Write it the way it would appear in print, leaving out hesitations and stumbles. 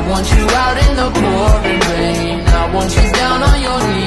want you out in the pouring rain. I want you down on your knees.